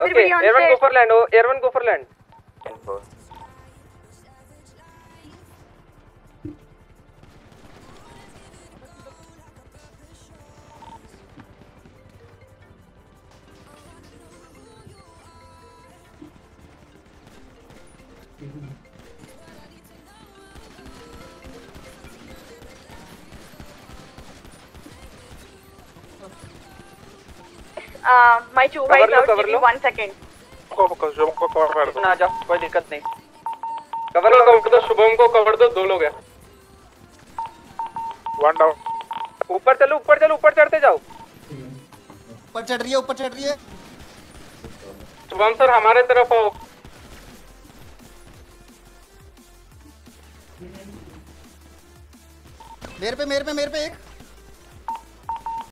Everybody on Everyone go stage. for land. Oh, everyone go for land. My two guys out. cover Give me लो. 1 second. को cover कर दो. आ जाओ, कोई दिक्कत नहीं. कवर दो, शुभम को कवर दो. 2 लोग हैं. 1 डाउन. ऊपर चलो, ऊपर चढ़ते जाओ. ऊपर चढ़ रही है. शुभम सर हमारे तरफ आओ. मेरे पे एक.